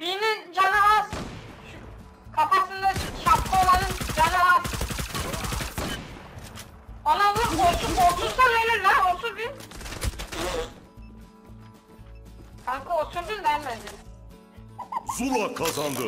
Birinin canı az. Şu kafasında şapka olanın canı az. Ona vur, otursan ölür lan, otur bir. Kanka oturdun denmedin. Zula kazandı.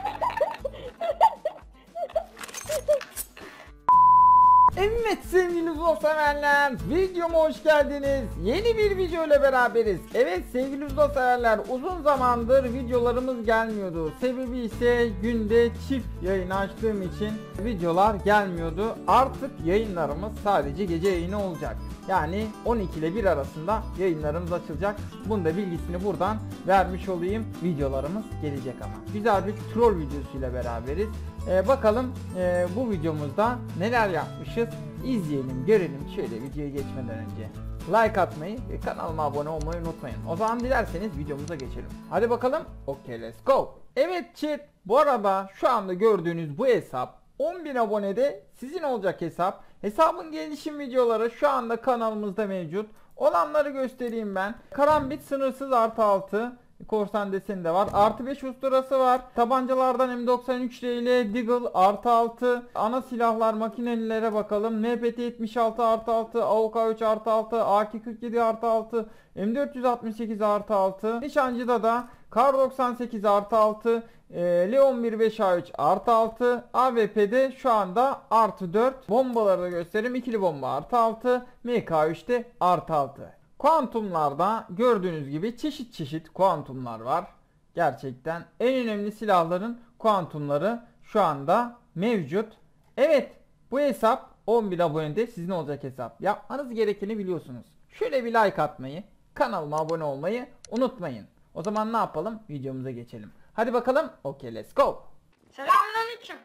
Evet sevgili Zula severler, videoma hoş geldiniz. Yeni bir video ile beraberiz. Evet sevgili Zula severler, uzun zamandır videolarımız gelmiyordu. Sebebi ise günde çift yayın açtığım için videolar gelmiyordu. Artık yayınlarımız sadece gece yayını olacak. Yani 12 ile 1 arasında yayınlarımız açılacak. Bunun da bilgisini buradan vermiş olayım. Videolarımız gelecek ama. Güzel bir troll videosuyla beraberiz. Bakalım bu videomuzda neler yapmışız. İzleyelim, görelim. Şöyle videoya geçmeden önce like atmayı ve kanalıma abone olmayı unutmayın. O zaman dilerseniz videomuza geçelim. Hadi bakalım. Okay, let's go. Evet chat, bu arada şu anda gördüğünüz bu hesap 10.000 abonede sizin olacak hesap. Hesabın gelişim videoları şu anda kanalımızda mevcut. Olanları göstereyim ben. Karambit sınırsız +6. Korsan deseni de var. +5 usturası var. Tabancalardan M93 ile Deagle +6. Ana silahlar makinelilere bakalım. MPT-76 +6. AUK-3 +6. AK-47 +6. M468 +6. Nişancıda da Kar 98 +6. Leon 1.5A3 +6. AWP'de şu anda +4. Bombaları da göstereyim. İkili bomba +6. MK3'te +6. Kuantumlarda gördüğünüz gibi çeşit çeşit kuantumlar var. Gerçekten en önemli silahların kuantumları şu anda mevcut. Evet, bu hesap 10.000 abonede sizin olacak hesap. Yapmanız gerekeni biliyorsunuz. Şöyle bir like atmayı, kanalıma abone olmayı unutmayın. O zaman ne yapalım? Videomuza geçelim. Hadi bakalım. Okay, let's go. Selamünaleyküm.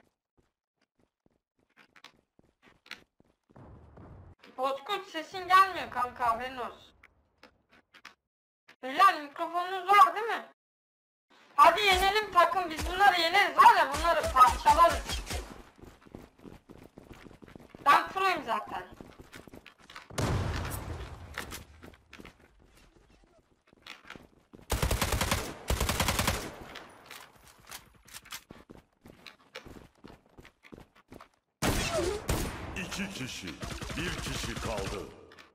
Bozkurt sesin gelmiyor kanka, haberin olsun. Beyler mikrofonunuz var değil mi? Hadi yenelim takım, biz bunları yeneriz var ya, bunları parçalarız. Ben proyum zaten. İki kişi, bir kişi kaldı.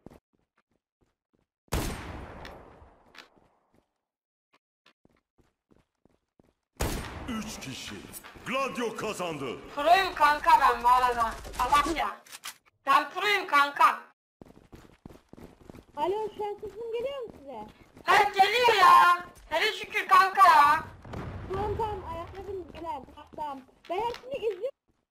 Üç kişi. Gladio kazandı. Proyum kanka ben bu arada. Allah ya. Ben proyum kanka. Alo, şu an sesim geliyor mu size? Ha geliyor ya. Hele şükür kanka ya. Tamam, ayaklarım güzel. Tamam. Ben hepsini izliyorum.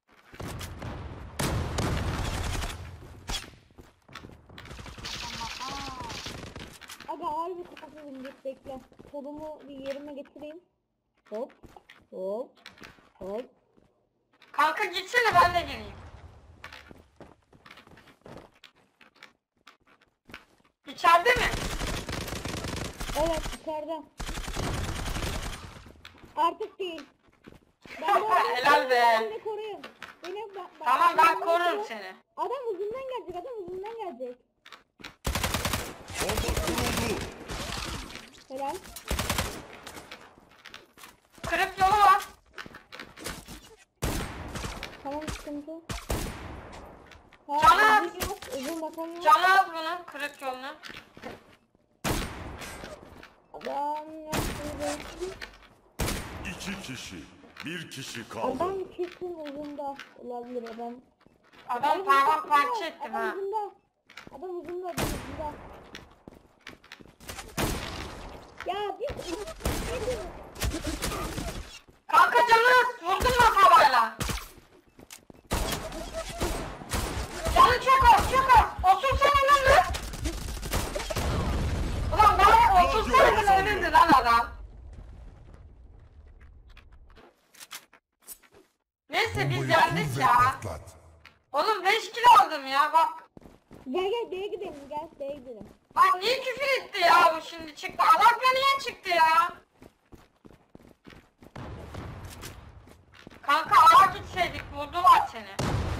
Aga harbi kapatalım, bekle. Kolumu bir yerime getireyim. Hop. Hop. Hop. Kanka gitsene, ben de geleyim. İçeride mi? Evet, içeride. Artık değil. Ben bu arada Helal be. beni koruyun. Tamam, ben korurum koruyorum. seni. Adam uzundan gelecek. Bomba kuruldu. Helal. Kırık yolu var. Tamam, sıkıntı. Canı az. Uzun bakalım. Canı az bunun, kırık yolunu. Adam yaptı. İki kişi, bir kişi kaldı. Adam kesin uzunda olabilir adam. Adam paramparça ettim ha. Adam uzunda. Ya bir Kanka canı az, vurdun mu havayla? Canı çok az. Osursana lan. Ulan bana osursana ölürdü lan adam. Neyse biz yendik ya. Oğlum 5 kilo aldım ya bak. gel B'ye gidelim, B'ye gidelim. Bak niye küfür etti ya bu şimdi çıktı. Adakla niye çıktı ya? Kanka ağa gitseydik, vurdular seni.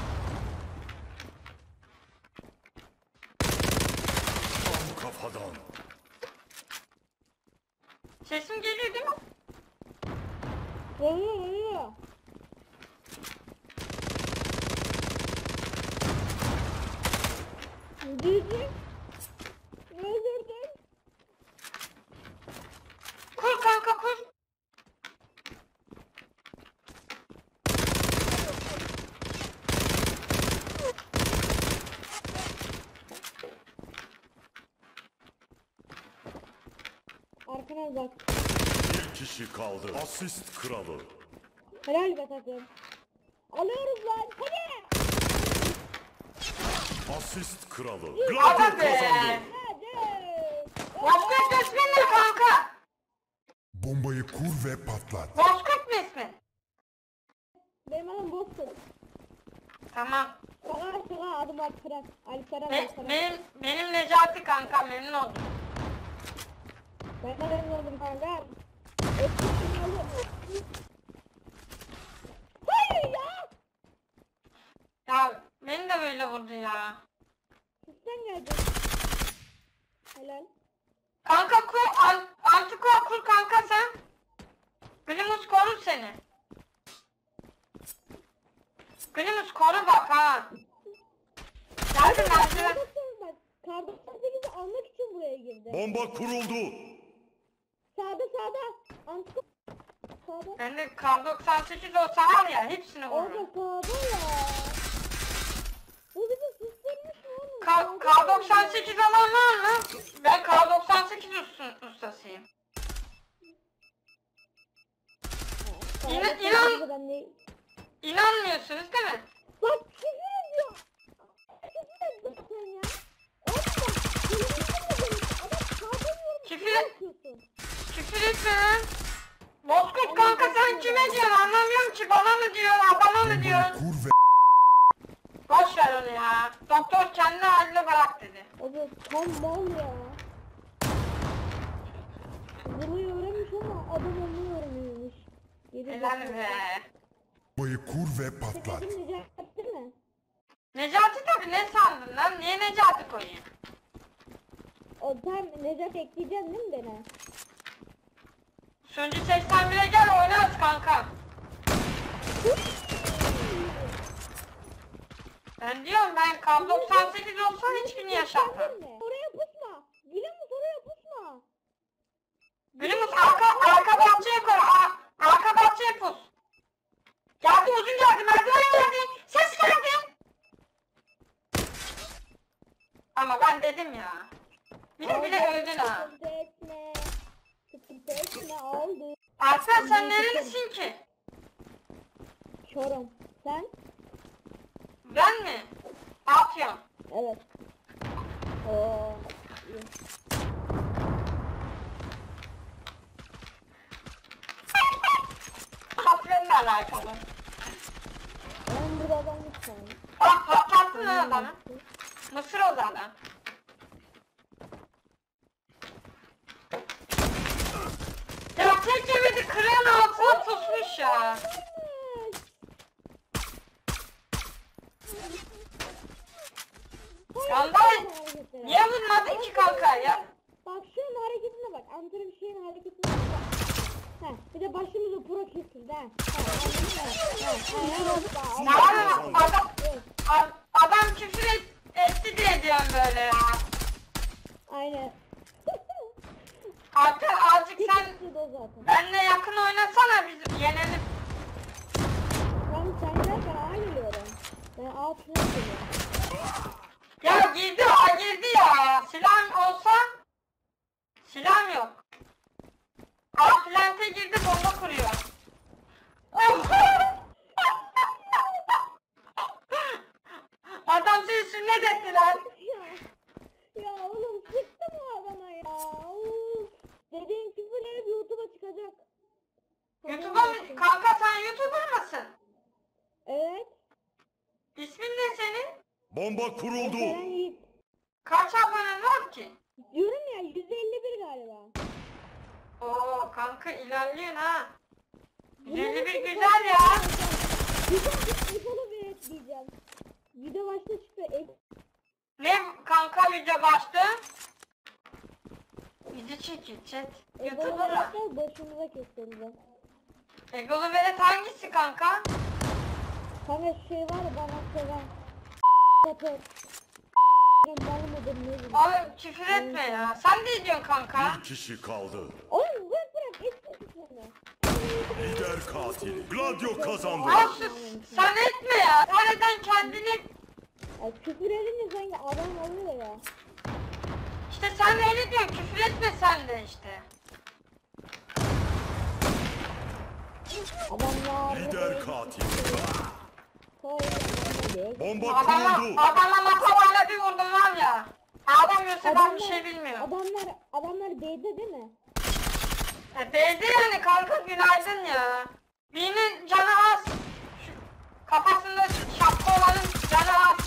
Tam kafadan. Sesim geliyor değil mi? Ölüyor. Öldürdüm. Öldürdüm. Kur kanka kur. Arkana bak. Bir kişi kaldı. Asist kralı. Helal be takım. Alıyoruz lan. Hadi. Asist kralı. Hadi Gladio be. kazandı. Hadi. Bozkurt mu ismin ne kanka? Bombayı kur ve patlat. Bozkurt mu ismin? Benim adım Boston. Tamam. Şaka adım Alperen. Alperen. Benim Necati kanka, memnun oldum. Ben de memnun oldum kanka. Etkisini alıyorum. Hayır ya. Ya beni de böyle vurdu ya. Sen geldin. Helal. Kanka kur, Antika kur kanka sen. Gülümüz korur seni. Gülümüz koru bak ha. Geldi merdiven. Bak. Kardeşim 8'i almak için buraya girdi. Bomba kuruldu. Sağda. Antika. Sağda. Ben de kar 98 olsa var ya hepsini Orada vururum. sağda ya. Bu bizi susturmuş mu oğlum? Kar 98 alan var mı? Ben kar 98 ustasıyım. İnanmıyorsunuz değil mi? Bak küfür ediyor. Küfür ediyorsun sen ya. Küfür etme lan. Bozkurt kanka sen kime diyorsun anlamıyorum ki, bana mı diyor adama mı diyor. Bombayı kur ve Boş ver onu ya. Doktor kendi haline bırak dedi. Abi tam mal ya. Vurmayı öğrenmiş ama adam olmayı öğreniyormuş. Helal be. bombayı kur ve patlat. Senin Necati değil mi? Necati tabi, ne sandın lan? Niye Necati koyayım? O tam Necati ekleyeceksin değil mi bana? Sunucu 81'e gel oynarız kanka. Ben diyorum ben kar 98 olsa hiçbirini yaşatmam. Oraya pusma. Gülümüz oraya pusma. Gülümüz arka bahçeye koy. Arka bahçeye pus. Geldi, uzun geldi, merdiven geldi. Ses geldi. Ama ben dedim ya. Bile öldün ha. Sıkıntı etme. Sıkıntı etme aldı. Alper sen nerelisin ki? Çorum. Sen? Ben mi? Afyon. Evet. Oo. Afyon'la alakalı. Ben burada adam lütfen. Bak patlattın lan adamı. Mısır oldu adam. Ya tek yemedi, kırığın altına pusmuş ya. Yanday, niye vurmadın ki kanka ya? Bak şunun hareketine bak. Antrenör bir şeyin hareketine bak. Heh, bir de başımızı pro kesildi ha. Adam küfür etti diye diyorum böyle ya. Aynen. Alper azıcık sen O zaten. benimle yakın oynasana, biz yenelim. Ben sen derken A geliyorum. Ben A tünel geliyorum. Ya girdi ya. Silahım olsa silahım yok. Plante girdi, bomba kuruyor. Adam seni sünnet ettiler. Ya oğlum sıktı mı bana ya? Uf. Dediğin küfür hep YouTube'a çıkacak. YouTube'a mı? Kanka sen YouTuber mısın? Evet. İsmin ne senin? Bomba kuruldu. Eren Yiğit. Kaç abonen var ki? Diyorum ya 151 galiba. Oo kanka ilerliyorsun ha. 151 güzel ya. Bir sonu bir ekleyeceğim. Video başta çıktı. Ne kanka video başta? Video çekil chat. YouTuber'a. Başımıza kesildi. Egolu velet hangisi kanka? Kanka şey var ya bana seven. Yapıyor. Bana mıdır ne bileyim. Abi küfür etme ya. Sen ne diyorsun kanka? Bir kişi kaldı. Oğlum bırak etsin seni. Lider katil. Gladio kazandı. Al sus. Sen etme ya. Nereden kendini... Ay küfür edince sanki adam oluyor ya. İşte sen de öyle diyorsun. Küfür etme sen de işte. Adamlar... Lider katil. Koy. Bomba Adama kuruldu. matavayla bir vurdum var ya. Adam yoksa ben bir şey bilmiyorum. Adamlar B'de değil mi? Değdi yani kanka günaydın ya. Birinin canı az. Şu kafasında şapka olanın canı az.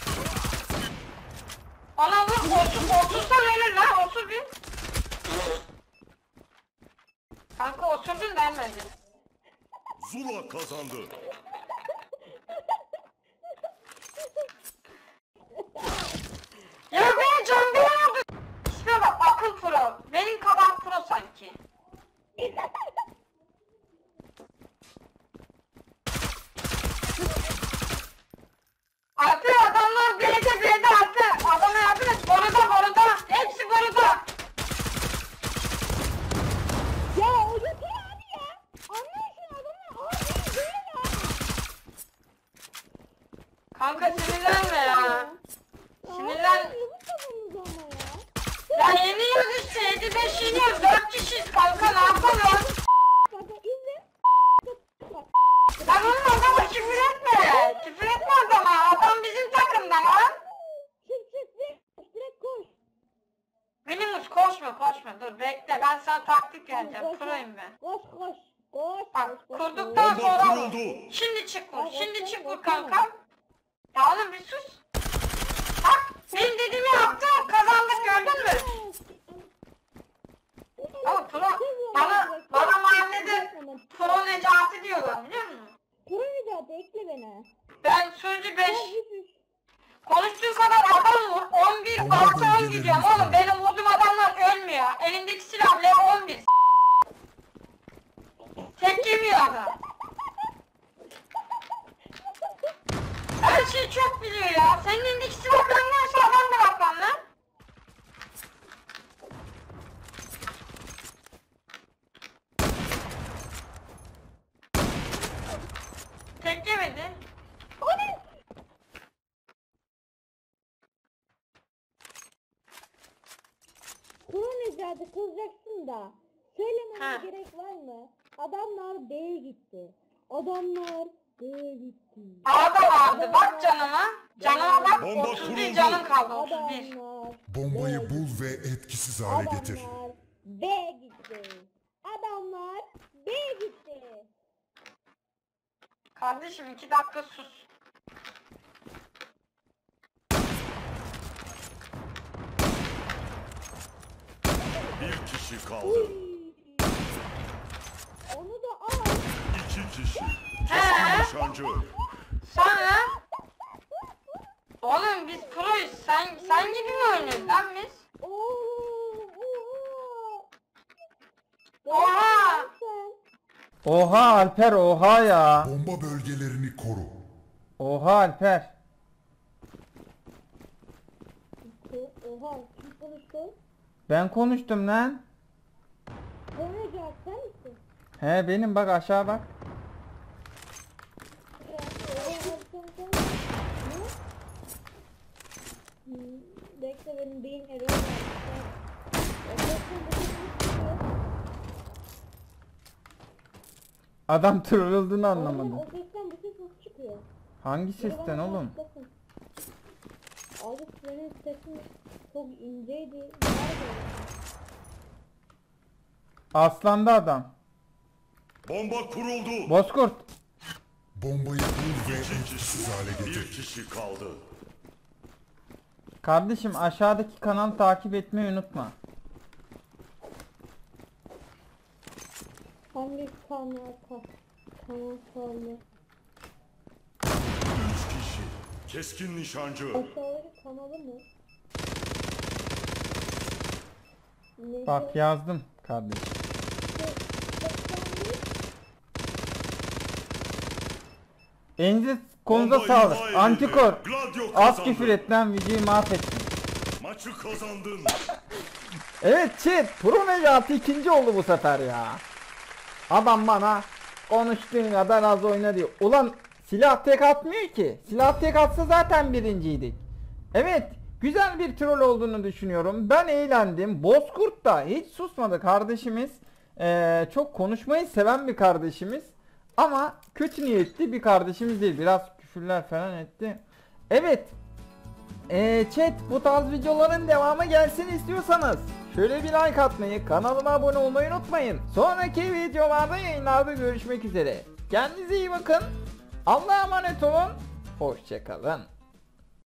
Ona vur otursan ölür lan osur bir. Kanka osurdun denmedi. Zula kazandı. Ya benim canım oldu. İsme bak akıl pro. Benim kabak pro sanki. Artık adamlar B'de artık. Adamı yapıyoruz. Boruda. Hepsi boruda. Ya o yeter abi ya. Anlıyorsun adamlar abi değil ya. Kanka sinirlenme ya. Sinirlen. Yazık kafamız ama ya. Ya yeniyoruz işte. 7-5 yeniyoruz. 4 kişiyiz kanka ne yapalım? Kanka izle. Lan oğlum adama küfür etme. Küfür etme adama. Adam bizim takımda lan. Çık direkt koş. Minimus koşma. Dur bekle ben sana taktik vereceğim. Proyum ben. Koş. Bak kurduktan Bomba sonra kuruldu. vur. Şimdi çık vur. Bak, Şimdi çık vur baksana. kanka. Ya oğlum bir sus. Bak benim dediğimi yaptı. Kazandık gördün mü? Ama pro bana mahallede pro Necati diyorlar biliyor musun? Pro Necati ekle beni. Ben sözlü 5 Üç. konuştuğun kadar adam vur. 11 artı 10 gidiyorum oğlum. Benim vurduğum adamlar ölmüyor. Elindeki silah bile 11. Tek yemiyor adam. Her şeyi çok biliyor ya. Senin elindeki silahdan varsa adam bırak lan lan. Tek yemedi. Pro Necati kızacaksın da. Söylememe Ha. gerek var mı? Adamlar B'ye gitti. Adamlar B'ye gitti. A'da vardı bak canıma. Canıma bak Bomba 31 kuruldu. canım kaldı 31. Adamlar Bombayı bul ve etkisiz hale getir. Adamlar B'ye gitti. Adamlar B'ye gitti. Kardeşim 2 dakika sus. Bir kişi kaldı. Onu da al. 2 kişi. He? Nişancı. Sonra oğlum biz proyuz. Sen gibi mi oynuyoruz lan biz? Oha! Sen. Oha Alper oha ya. Bomba bölgelerini koru. Oha Alper. Oha kim konuştu? Ben konuştum lan. Konuşacak sen misin? He benim bak aşağı bak. Bekle benim beyin eriyor. Adam trollüldüğünü anlamadı. O sesten bir ses nasıl çıkıyor? Hangi sesten oğlum? Abi senin sesin çok inceydi. Nerede? Aslandı adam. Bomba kuruldu. Bozkurt. Bombayı bul ve 2 etkisiz hale kişi. getir. Bir kişi kaldı. Kardeşim aşağıdaki kanalı takip etmeyi unutma. Hangi kanal kaldı? 3 kişi. Keskin nişancı. Aşağıdaki kanalı mı? Bak yazdım kardeşim. Elinize konuza Bomba sağlık. imha edildi. Antikor. Gladio Az kazandı. küfür et lan, videoyu mahvettin. Maçı kazandın. Evet chat, Pro Necati ikinci oldu bu sefer ya. Adam bana konuştuğun kadar az oyna diyor. Ulan silah tek atmıyor ki. Silah tek atsa zaten birinciydik. Evet, güzel bir troll olduğunu düşünüyorum. Ben eğlendim. Bozkurt da hiç susmadı kardeşimiz. Çok konuşmayı seven bir kardeşimiz. Ama kötü niyetli bir kardeşimiz değil. Biraz küfürler falan etti. Evet. Chat, bu tarz videoların devamı gelsin istiyorsanız şöyle bir like atmayı, kanalıma abone olmayı unutmayın. Sonraki videolarda, yayınlarda görüşmek üzere. Kendinize iyi bakın. Allah'a emanet olun. Hoşça kalın.